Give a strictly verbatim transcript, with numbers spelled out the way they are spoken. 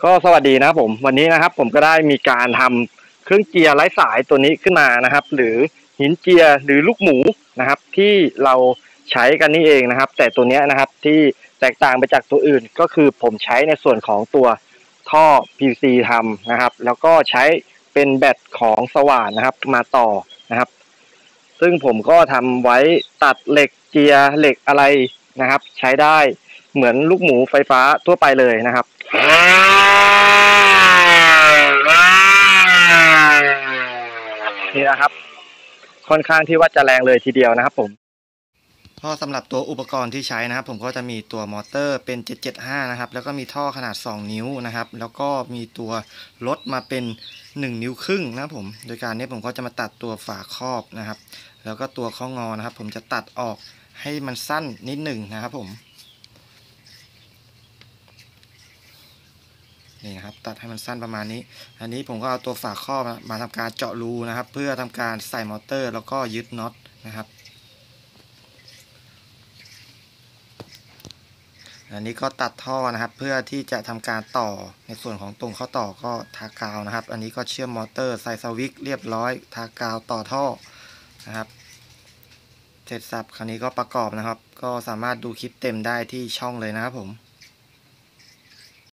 ก็สวัสดีนะครับผมวันนี้นะครับผมก็ได้มีการทำเครื่องเจียร์ไร้สายตัวนี้ขึ้นมานะครับหรือหินเจียร์หรือลูกหมูนะครับที่เราใช้กันนี่เองนะครับแต่ตัวนี้นะครับที่แตกต่างไปจากตัวอื่นก็คือผมใช้ในส่วนของตัวท่อ พี วี ซี ทำนะครับแล้วก็ใช้เป็นแบตของสว่านนะครับมาต่อนะครับซึ่งผมก็ทำไว้ตัดเหล็กเจียร์เหล็กอะไรนะครับใช้ได้เหมือนลูกหมูไฟฟ้าทั่วไปเลยนะครับนี่นะครับค่อนข้างที่ว่าจะแรงเลยทีเดียวนะครับผมก็สำหรับตัวอุปกรณ์ที่ใช้นะครับผมก็จะมีตัวมอเตอร์เป็นเจ็ดเจ็ดห้านะครับแล้วก็มีท่อขนาดสองนิ้วนะครับแล้วก็มีตัวลดมาเป็นหนึ่งนิ้วครึ่งนะครับผมโดยการนี้ผมก็จะมาตัดตัวฝาครอบนะครับแล้วก็ตัวข้องอนะครับผมจะตัดออกให้มันสั้นนิดหนึ่งนะครับผมนี่นะครับตัดให้มันสั้นประมาณนี้อันนี้ผมก็เอาตัวฝาครอบมาทำการเจาะรูนะครับเพื่อทำการใส่มอเตอร์แล้วก็ยึดน็อตนะครับอันนี้ก็ตัดท่อนะครับเพื่อที่จะทำการต่อในส่วนของตรงข้อต่อก็ทากาวนะครับอันนี้ก็เชื่อมมอเตอร์ใส่สวิตช์เรียบร้อยทากาวต่อท่อนะครับเสร็จสับคราวนี้ก็ประกอบนะครับก็สามารถดูคลิปเต็มได้ที่ช่องเลยนะครับผม